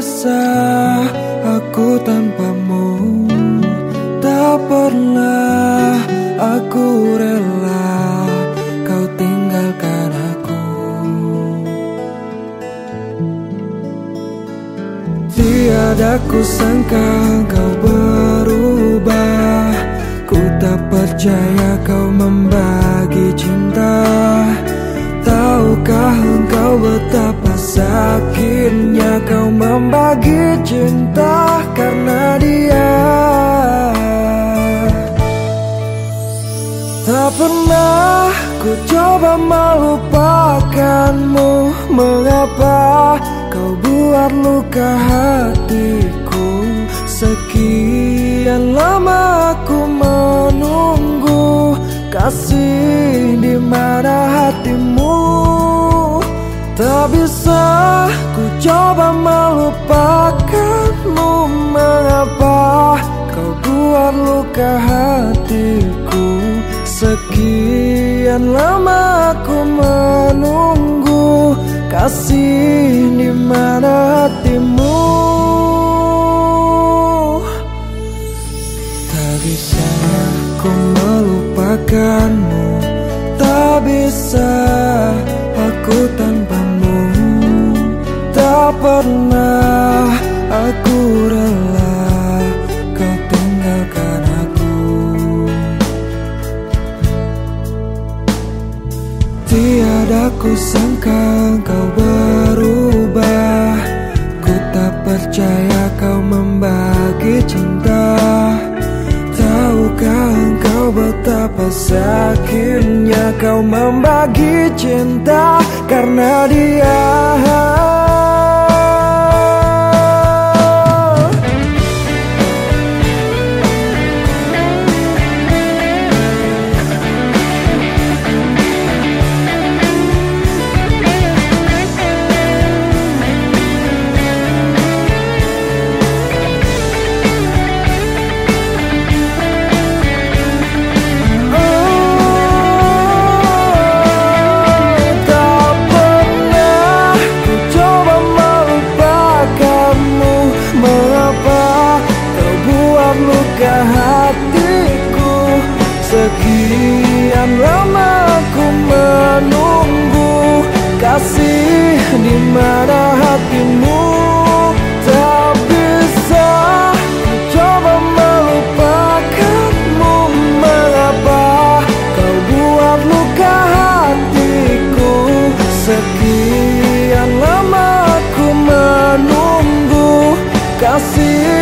bisa aku tanpamu, tak pernah aku rela kau tinggalkan aku. Tiada ku sangka kau berubah, ku tak percaya kau membagi cinta. Tahukah engkau betapa sakitnya kau membagi cinta karena dia? Tak pernah ku coba melupakanmu, mengapa kau buat luka hatiku? Sekian lama aku menunggu, kasih di mana hatimu? Tak bisa ku coba melupakanmu, mengapa kau buat luka hatiku? Sekian lama aku menunggu, kasih di mana hatimu? Tak bisa ku melupakanmu, tak bisa aku tanpamu, tak pernah aku rela kau tinggalkan aku. Tiada ku sangka kau berubah, ku tak percaya kau membagi cinta. Tahukah engkau betapa sakitnya kau membagi cinta karena dia? Hatiku sekian lama ku menunggu, kasih di mana hatimu? Tak bisa ku coba melupakanmu, mengapa kau buat luka hatiku? Sekian lama ku menunggu, kasih